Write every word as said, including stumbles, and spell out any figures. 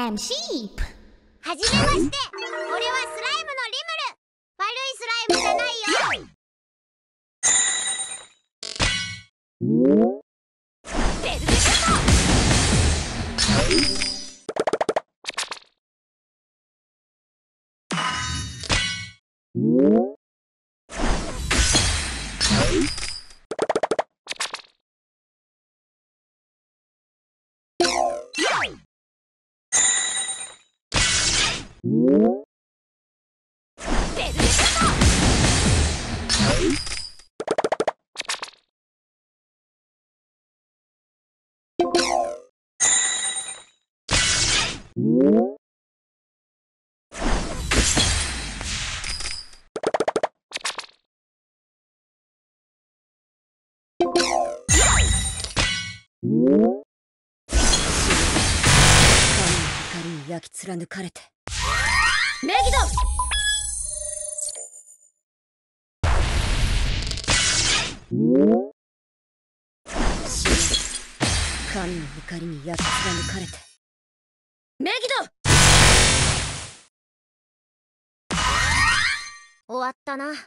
am sheep。 はじめまして、俺はスライムのリムル。悪いスライムじゃないよ。ベルベッ焼き貫かれてメギド神の怒りに焼き貫かれてメギド終わったな。